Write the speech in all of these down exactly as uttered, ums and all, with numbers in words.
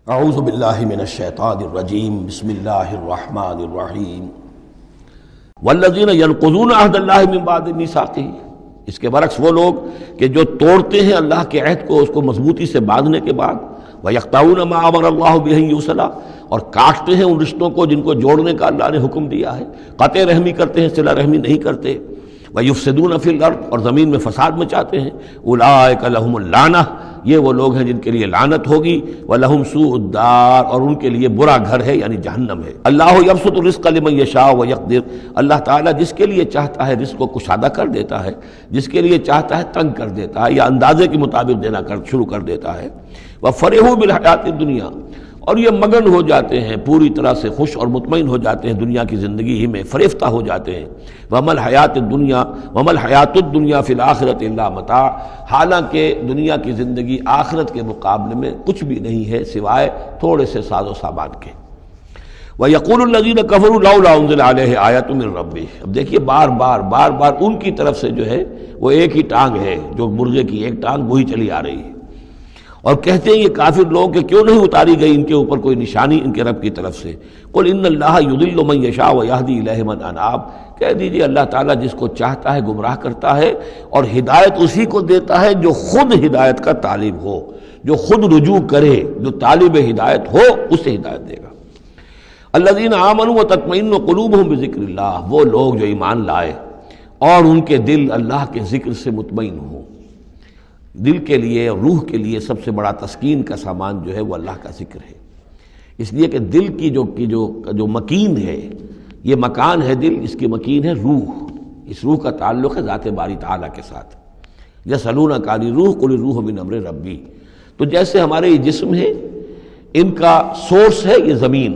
اعوذ باللہ من الشیطان الرجیم بسم اللہ الرحمن الرحیم والذین ینقضون عہد اللہ من بعد میثاقہ، اس کے برعکس وہ لوگ کہ جو توڑتے ہیں اللہ کے عہد کو، اس کو مضبوطی سے باندھنے کے بعد، وَيَقْطَعُونَ مَا أَمَرَ اللَّهُ بِهِ أَن يُوصَلَ، اور کاٹتے ہیں ان رشتوں کو جن کو جوڑنے کا اللہ نے حکم دیا ہے، قطع رحمی کرتے ہیں، صلہ رحمی نہیں کرتے، وَيُفْسِدُونَ فِي الْأَرْضِ، اور زمین میں فساد مچاتے ہیں، أُولَٰئِكَ لَهُمُ اللعنہ، یہ وہ لوگ ہیں جن کے لیے لعنت ہوگی، وَلَهُمْ سُوءُ الدَّارِ، اور ان کے لیے برا گھر ہے یعنی جہنم ہے۔ اللہ یبسط الرزق لمن یشاء ویقدر، اللہ تعالیٰ جس کے لیے چاہتا ہے رزق کو کشادہ کر دیتا ہے، جس کے لیے چاہتا ہے تنگ کر دیتا ہے یا اندازے کے مطابق دینا کر شروع کر دیتا ہے۔ وَفَرِحُوا بِالْحَيَاةِ الدُّنْيَا، اور یہ مگن ہو جاتے ہیں، پوری طرح سے خوش اور مطمئن ہو جاتے ہیں دنیا کی زندگی ہی میں، فریفتہ ہو جاتے ہیں۔ وَمَا الْحَيَاةُ الدُّنْيَا وَمَا الْحَيَاةُ الدُّنْيَا فِي الْآخِرَةِ إِلَّا مَتَاعٌ، حالانکہ دنیا کی زندگی آخرت کے مقابلے میں کچھ بھی نہیں ہے سوائے تھوڑے سے ساز و سامان کے۔ وَيَقُولُ الَّذِينَ كَفَرُوا لَوْلَا أُنزِلَ عَلَيْهِ آيَةٌ مِّن رَّبِّهِ، اب دیکھیے بار بار بار بار ان کی طرف سے جو ہے وہ ایک ہی ٹانگ ہے، جو مرغے کی ایک ٹانگ وہی چلی آ رہی ہے، اور کہتے ہیں یہ کافر لوگ کہ کیوں نہیں اتاری گئی ان کے اوپر کوئی نشانی ان کے رب کی طرف سے۔ قل ان اللہ یضل من یشاء ویہدی الیہ من اناب، کہہ دیجئے اللہ تعالیٰ جس کو چاہتا ہے گمراہ کرتا ہے، اور ہدایت اسی کو دیتا ہے جو خود ہدایت کا طالب ہو، جو خود رجوع کرے، جو طالب ہدایت ہو اسے ہدایت دے گا۔ الذین آمنوا وتطمئن قلوبہم بذکر اللہ، وہ لوگ جو ایمان لائے اور ان کے دل اللہ کے ذکر سے مطمئن ہوں۔ دل کے لیے اور روح کے لیے سب سے بڑا تسکین کا سامان جو ہے وہ اللہ کا ذکر ہے، اس لیے کہ دل کی جو کی جو جو مکین ہے، یہ مکان ہے دل، اس کی مکین ہے روح، اس روح کا تعلق ہے ذات باری تعالیٰ کے ساتھ۔ یسألونک عن الروح قل الروح من امر ربی، تو جیسے ہمارے یہ جسم ہے، ان کا سورس ہے یہ زمین،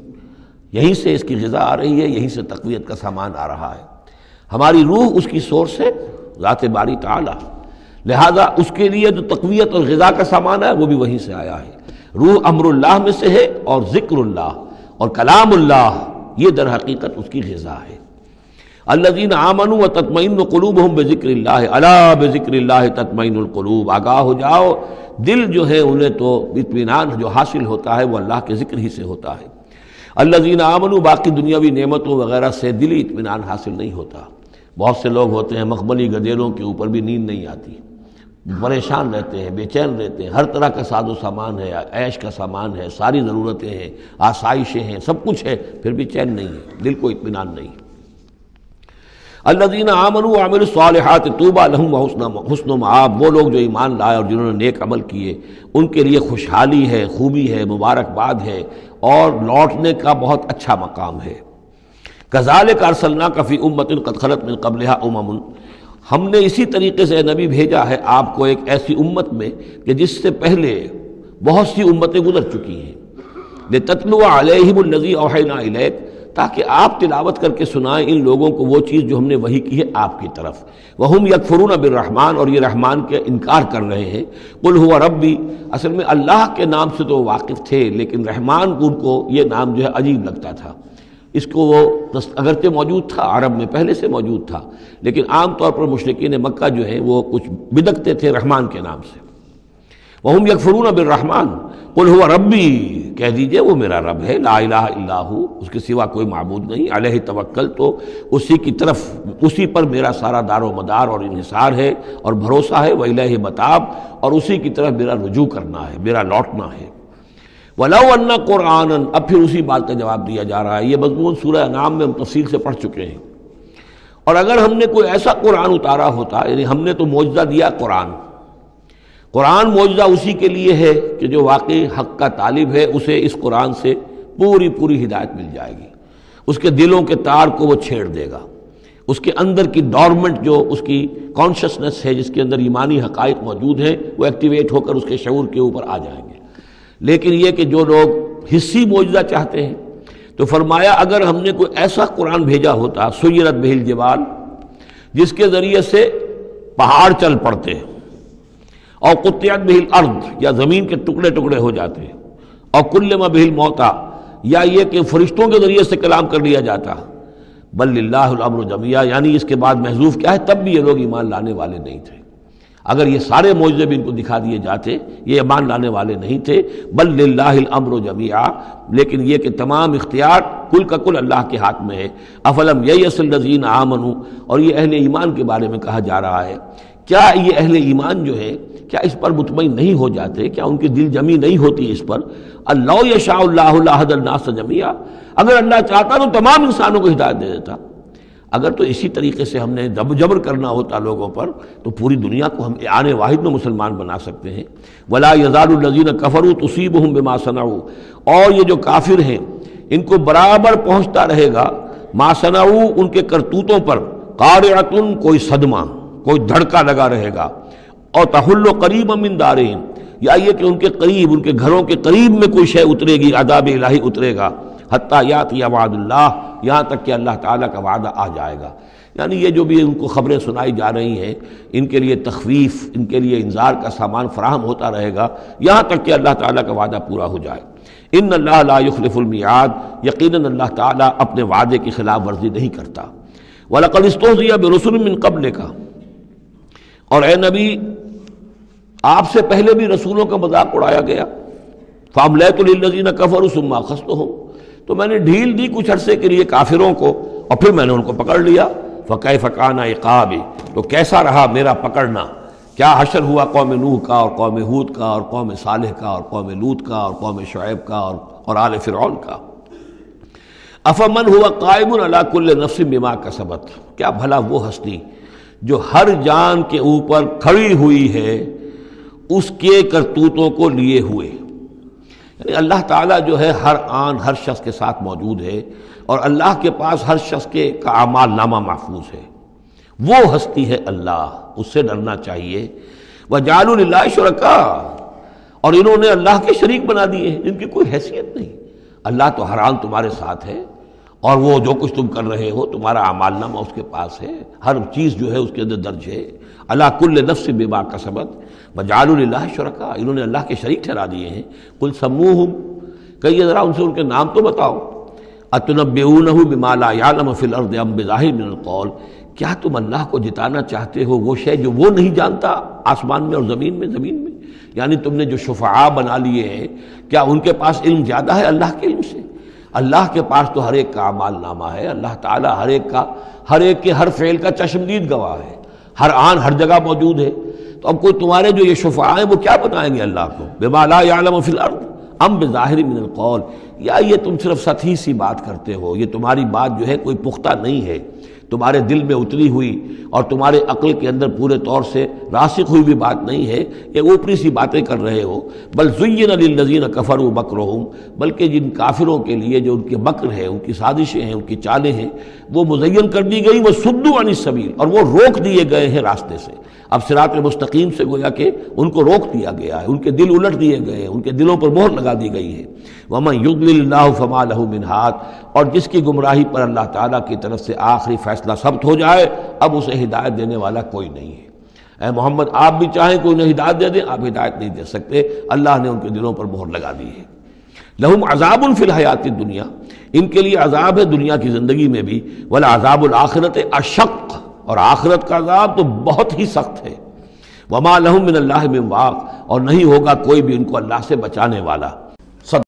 یہیں سے اس کی غذا آ رہی ہے، یہیں سے تقویت کا سامان آ رہا ہے۔ ہماری روح اس کی سورس ہے ذات باری تعالیٰ، لہذا اس کے لیے جو تقویت اور غذا کا سامان ہے وہ بھی وہیں سے آیا ہے۔ روح امر اللہ میں سے ہے، اور ذکر اللہ اور کلام اللہ یہ در حقیقت اس کی غذا ہے۔ الذین آمنوا وتطمئن قلوبہم بذکر اللہ، الا بذکر اللہ تطمئن القلوب، آگاہ ہو جاؤ، دل جو ہے انہیں تو اطمینان جو حاصل ہوتا ہے وہ اللہ کے ذکر ہی سے ہوتا ہے۔ الذین آمنوا، باقی دنیاوی نعمتوں وغیرہ سے دلی اطمینان حاصل نہیں ہوتا۔ بہت سے لوگ ہوتے ہیں مخملی گدیلوں کے اوپر بھی نیند نہیں آتی، پریشان رہتے ہیں، بے چین رہتے ہیں، ہر طرح کا ساز و سامان ہے، عیش کا سامان ہے، ساری ضرورتیں ہیں، آسائشیں ہیں، سب کچھ ہے، پھر بھی چین نہیں ہے، دل کو اطمینان نہیں۔ الذین آمنوا وعملوا الصالحات طوبی لہم وحسن مآب، وہ لوگ جو ایمان لائے اور جنہوں نے نیک عمل کیے ان کے لیے خوشحالی ہے، خوبی ہے، مبارکباد ہے، اور لوٹنے کا بہت اچھا مقام ہے۔ کذالک ارسلناک فی امۃ قد خلت من قبلھا امم، ہم نے اسی طریقے سے نبی بھیجا ہے آپ کو ایک ایسی امت میں کہ جس سے پہلے بہت سی امتیں گزر چکی ہیں، لتتلو علیہم الذی اوحینا الیک، تاکہ آپ تلاوت کر کے سنائیں ان لوگوں کو وہ چیز جو ہم نے وحی کی ہے آپ کی طرف۔ وہم یکفرون بالرحمن، اور یہ رحمان کے انکار کر رہے ہیں۔ قل هو ربی، اصل میں اللہ کے نام سے تو واقف تھے، لیکن رحمان ان کو یہ نام جو ہے عجیب لگتا تھا، اس کو وہ اگرچہ موجود تھا، عرب میں پہلے سے موجود تھا، لیکن عام طور پر مشرکین مکہ جو ہیں وہ کچھ بدکتے تھے رحمان کے نام سے۔ وَهُمْ يَكْفُرُونَ بِالرَّحْمَانِ قُلْ هُوَ رَبِّي، کہہ دیجئے وہ میرا رب ہے، لا الہ الا ہو، اس کے سوا کوئی معبود نہیں، علیہ توکل، تو اسی کی طرف، اسی پر میرا سارا دار و مدار اور انحصار ہے اور بھروسہ ہے، وَإِلَيْهِ مَتَابٌ، اور اسی کی طرف میرا رجوع کرنا ہے، میرا لوٹنا ہے۔ وَلَوْ أَنَّ قُرْآنًا، اب پھر اسی بات کا جواب دیا جا رہا ہے، یہ مضمون سورہ انعام میں ہم تفصیل سے پڑھ چکے ہیں۔ اور اگر ہم نے کوئی ایسا قرآن اتارا ہوتا، یعنی ہم نے تو معجزہ دیا قرآن، قرآن معجزہ اسی کے لیے ہے کہ جو واقعی حق کا طالب ہے اسے اس قرآن سے پوری پوری ہدایت مل جائے گی، اس کے دلوں کے تار کو وہ چھیڑ دے گا، اس کے اندر کی ڈورمنٹ جو اس کی کانشسنس ہے، جس کے اندر ایمانی حقائق موجود ہیں، وہ ایکٹیویٹ ہو کر اس کے شعور کے اوپر آ جائیں گے۔ لیکن یہ کہ جو لوگ حصی معجزہ چاہتے ہیں، تو فرمایا اگر ہم نے کوئی ایسا قرآن بھیجا ہوتا، سیرت بہ الجبال، جس کے ذریعے سے پہاڑ چل پڑتے، اور قطعت بہ الارض، یا زمین کے ٹکڑے ٹکڑے ہو جاتے، اور کلم بہ الموتیٰ، یا یہ کہ فرشتوں کے ذریعے سے کلام کر لیا جاتا، بل للہ الامر جمیعا، یعنی اس کے بعد محذوف کیا ہے، تب بھی یہ لوگ ایمان لانے والے نہیں تھے۔ اگر یہ سارے معجزے بھی ان کو دکھا دیے جاتے یہ ایمان لانے والے نہیں تھے. بل للہ الامر جمیعا، لیکن یہ کہ تمام اختیار کل کا کل اللہ کے ہاتھ میں ہے. افلم ییأس الذین آمنوا، اور یہ اہل ایمان کے بارے میں کہا جا رہا ہے، کیا یہ اہل ایمان جو ہے کیا اس پر مطمئن نہیں ہو جاتے، کیا ان کی دل جمی نہیں ہوتی اس پر؟ اللہ یشاء اللہ لہدی الناس جمیعا، اگر اللہ چاہتا تو تمام انسانوں کو ہدایت دے دیتا. اگر تو اسی طریقے سے ہم نے جبر کرنا ہوتا لوگوں پر تو پوری دنیا کو ہم آنے واحد میں مسلمان بنا سکتے ہیں. ولا یزال الذین کفروا تصیبہم بما صنعوا، اور یہ جو کافر ہیں ان کو برابر پہنچتا رہے گا ما صنعوا، ان کے کرتوتوں پر، قارعۃ، کوئی صدمہ، کوئی دھڑکا لگا رہے گا. اور تحل قریبا من دارہم، یا یہ کہ ان کے قریب، ان کے گھروں کے قریب میں کوئی شے اترے گی، عذاب الہی اترے گا. حتیٰ یاتی وعد اللہ، یہاں تک کہ اللہ تعالیٰ کا وعدہ آ جائے گا. یعنی یہ جو بھی ان کو خبریں سنائی جا رہی ہیں ان کے لیے تخویف، ان کے لیے انذار کا سامان فراہم ہوتا رہے گا یہاں تک کہ اللہ تعالیٰ کا وعدہ پورا ہو جائے. ان اللہ لا یخلف المیعاد، یقیناً اللہ تعالیٰ اپنے وعدے کی خلاف ورزی نہیں کرتا. وَلَقَدِ اسْتُهْزِئَ بِرُسُلٍ مِّن قَبْلِكَ، اور اے نبی آپ سے پہلے بھی رسولوں کا مذاق اڑایا گیا. فَأَمْلَيْتُ لِلَّذِينَ كَفَرُوا ثُمَّ أَخَذْتُهُمْ، تو میں نے ڈھیل دی کچھ عرصے کے لیے کافروں کو اور پھر میں نے ان کو پکڑ لیا. فَكَيْفَ كَانَ عِقَابِ، تو کیسا رہا میرا پکڑنا. کیا حشر ہوا قوم نوح کا اور قوم ہود کا اور قوم صالح کا اور قوم لوط کا اور قوم شعیب کا اور اور آل فرعون کا. افمن ہوا قائم علی کل نفس بما کسبت، کیا بھلا وہ ہستی جو ہر جان کے اوپر کھڑی ہوئی ہے اس کے کرتوتوں کو لیے ہوئے. یعنی اللہ تعالیٰ جو ہے ہر آن ہر شخص کے ساتھ موجود ہے اور اللہ کے پاس ہر شخص کے کا اعمال نامہ محفوظ ہے. وہ ہستی ہے اللہ، اس سے ڈرنا چاہیے. وَجَعَلُوا لِلَّهِ شُرَكَاءَ، اور انہوں نے اللہ کے شریک بنا دیے ہیں جن کی کوئی حیثیت نہیں. اللہ تو ہر آن تمہارے ساتھ ہے اور وہ جو کچھ تم کر رہے ہو تمہارا اعمال نامہ اس کے پاس ہے، ہر چیز جو ہے اس کے اندر درج ہے. عَلَىٰ كُلِّ نَفْسٍ بِمَا كَسَبَتْ وَجَعَلُوا لِلَّهِ شُرَكَاءَ، انہوں نے اللہ کے شریک ٹھہرا دیے ہیں. قُلْ سَمُّوهُمْ، کہیے ذرا ان سے ان کے نام تو بتاؤ. أَتُنَبِّئُونَهُ بِمَا لَا يَعْلَمُ فِي الْأَرْضِ أَمْ بِظَاهِرٍ مِّنَ الْقَوْلِ، کیا تم اللہ کو جتانا چاہتے ہو وہ شے جو وہ نہیں جانتا آسمان میں اور زمین میں زمین میں؟ یعنی تم نے جو شفعاء بنا لیے ہیں کیا ان کے پاس علم زیادہ ہے اللہ کے علم سے؟ اللہ کے پاس تو ہر ایک کا اعمال نامہ ہے. اللہ تعالیٰ ہر ایک کا ہر ایک کے ہر فعل کا چشمدید گواہ ہے، ہر آن ہر جگہ موجود ہے. تو اب کوئی تمہارے جو یہ شفعاء ہیں وہ کیا بتائیں گے اللہ کو؟ بما لا يعلم فی الارض ام بظاہر من القول، یا یہ تم صرف سطحی سی بات کرتے ہو، یہ تمہاری بات جو ہے کوئی پختہ نہیں ہے، تمہارے دل میں اتری ہوئی اور تمہارے عقل کے اندر پورے طور سے راسخ ہوئی بھی بات نہیں ہے، یہ اوپری سی باتیں کر رہے ہو. بل زین للذین کفروا مکرہم، بلکہ جن کافروں کے لیے جو ان کے مکر ہے، ان کی سازشیں ہیں، ان کی چالیں ہیں، وہ مزین کر دی گئی. وصدوا عن السبیل، اور وہ روک دیے گئے ہیں راستے سے. اب صراط مستقیم سے گویا کہ ان کو روک دیا گیا ہے، ان کے دل الٹ دیے گئے ہیں، ان کے دلوں پر مہر لگا دی گئی ہے. وَمَن يُضْلِلِ اللَّهُ فَمَا لَهُ مِنْ هَادٍ، اور جس کی گمراہی پر اللہ تعالیٰ کی طرف سے آخری فیصلہ ثبت ہو جائے اب اسے ہدایت دینے والا کوئی نہیں ہے. اے محمد آپ بھی چاہیں کوئی انہیں ہدایت دے دیں، آپ ہدایت نہیں دے سکتے، اللہ نے ان کے دلوں پر مہر لگا دی ہے. لَهُمْ عَذَابٌ فِي الْحَيَاةِ الدُّنْيَا، ان کے لیے عذاب ہے دنیا کی زندگی میں بھی. وَلَعَذَابُ الْآخِرَةِ أَشَقُّ، اور آخرت کا عذاب تو بہت ہی سخت ہے. وَمَا لَهُم مِّنَ اللَّهِ مِن وَاقٍ، اور نہیں ہوگا کوئی بھی ان کو اللہ سے بچانے والا.